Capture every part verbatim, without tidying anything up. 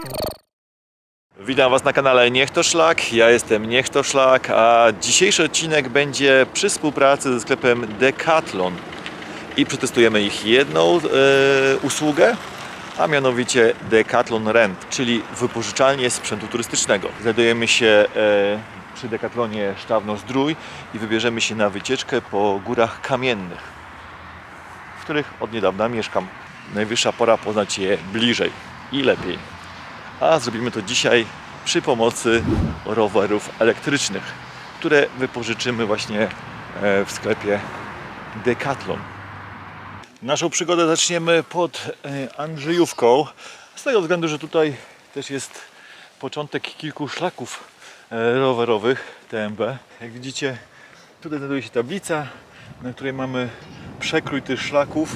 Witam Was na kanale Niech to Szlak, ja jestem Niech to Szlak, a dzisiejszy odcinek będzie przy współpracy ze sklepem Decathlon i przetestujemy ich jedną e, usługę, a mianowicie Decathlon Rent, czyli wypożyczalnię sprzętu turystycznego. Znajdujemy się e, przy Decathlonie Sztawno-Zdrój i wybierzemy się na wycieczkę po górach kamiennych, w których od niedawna mieszkam. Najwyższa pora poznać je bliżej i lepiej. A zrobimy to dzisiaj przy pomocy rowerów elektrycznych, które wypożyczymy właśnie w sklepie Decathlon. Naszą przygodę zaczniemy pod Andrzejówką, z tego względu, że tutaj też jest początek kilku szlaków rowerowych T M B. Jak widzicie, tutaj znajduje się tablica, na której mamy przekrój tych szlaków.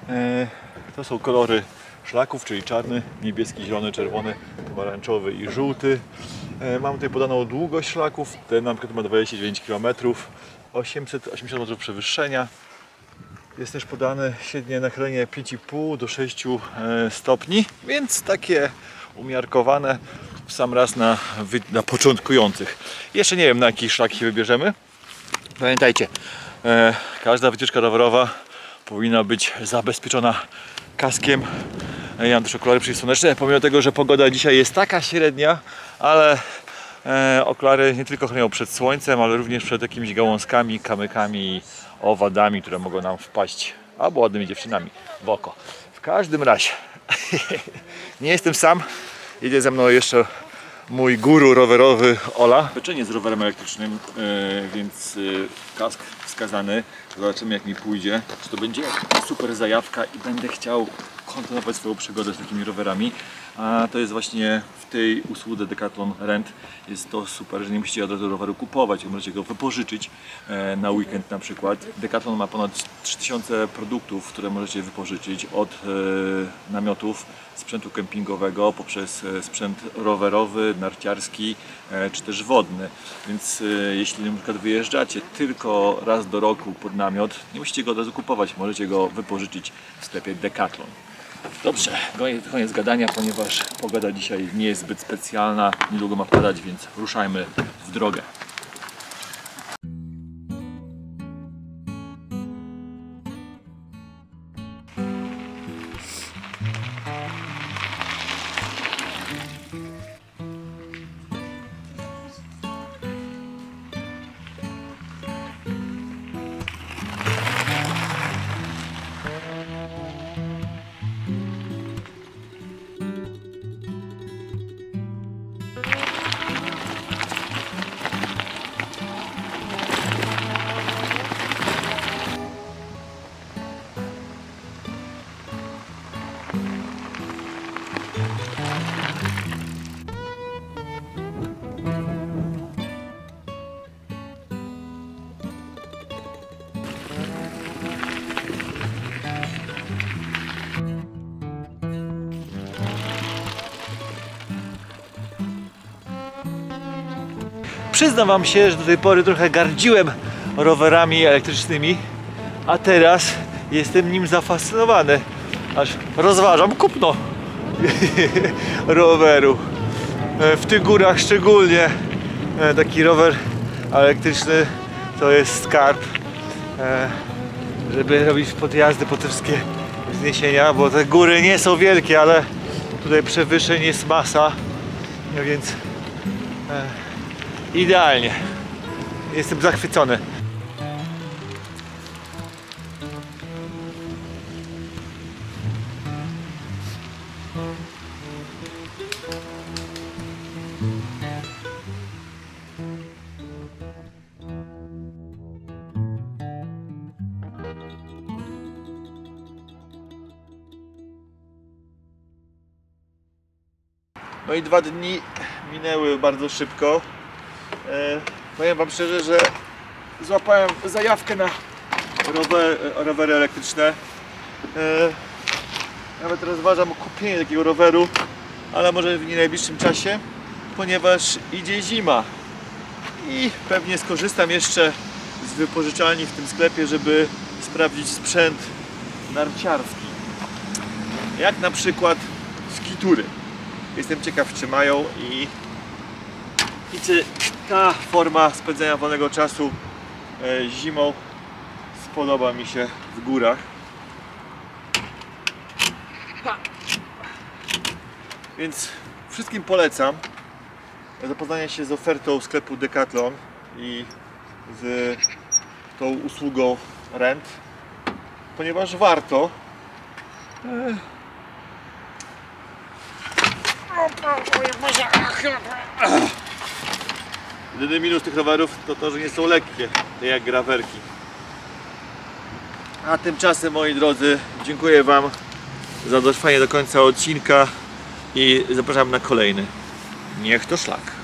To są kolory szlaków, czyli czarny, niebieski, zielony, czerwony, pomarańczowy i żółty. Mamy tutaj podaną długość szlaków. Ten na przykład ma dwadzieścia dziewięć kilometrów, osiemset osiemdziesiąt metrów przewyższenia. Jest też podane średnie nachylenie pięć i pół do sześciu stopni, więc takie umiarkowane w sam raz na, na początkujących. Jeszcze nie wiem, na jakich szlaki wybierzemy. Pamiętajcie, każda wycieczka rowerowa powinna być zabezpieczona kaskiem. Ja mam też okulary przeciwsłoneczne, pomimo tego, że pogoda dzisiaj jest taka średnia, ale e, okulary nie tylko chronią przed słońcem, ale również przed jakimiś gałązkami, kamykami i owadami, które mogą nam wpaść, albo ładnymi dziewczynami w oko. W każdym razie nie jestem sam, jedzie ze mną jeszcze mój guru rowerowy Ola. Leczenie z rowerem elektrycznym, e, więc e, kask wskazany. Zobaczymy, jak mi pójdzie, czy to będzie super zajawka i będę chciał kontynuować swoją przygodę z takimi rowerami. A to jest właśnie w tej usłudze Decathlon Rent. Jest to super, że nie musicie od razu roweru kupować, możecie go wypożyczyć e, na weekend na przykład. Decathlon ma ponad trzy tysiące produktów, które możecie wypożyczyć, od e, namiotów, sprzętu kempingowego, poprzez e, sprzęt rowerowy, narciarski e, czy też wodny. Więc e, jeśli na przykład wyjeżdżacie tylko raz do roku pod namiot, nie musicie go od razu kupować, możecie go wypożyczyć w sklepie Decathlon. Dobrze, koniec gadania, ponieważ pogoda dzisiaj nie jest zbyt specjalna, niedługo ma padać, więc ruszajmy w drogę. Przyznam Wam się, że do tej pory trochę gardziłem rowerami elektrycznymi, a teraz jestem nim zafascynowany. Aż rozważam kupno roweru. W tych górach szczególnie taki rower elektryczny to jest skarb, żeby robić podjazdy po te wszystkie wzniesienia, bo te góry nie są wielkie, ale tutaj przewyższeń jest masa, no więc idealnie. Jestem zachwycony. No i dwa dni minęły bardzo szybko. E, powiem Wam szczerze, że złapałem zajawkę na rower, rowery elektryczne. E, nawet rozważam kupienie takiego roweru, ale może w nie najbliższym czasie, ponieważ idzie zima i pewnie skorzystam jeszcze z wypożyczalni w tym sklepie, żeby sprawdzić sprzęt narciarski, jak na przykład skitury. Jestem ciekaw, czy mają i, i czy ta forma spędzania wolnego czasu e, zimą spodoba mi się w górach. Więc wszystkim polecam zapoznanie się z ofertą sklepu Decathlon i z tą usługą rent, ponieważ warto. Jedyny minus tych rowerów to to, że nie są lekkie, tak jak grawerki. A tymczasem, moi drodzy, dziękuję Wam za dotrwanie do końca odcinka i zapraszam na kolejny. Niech to szlak.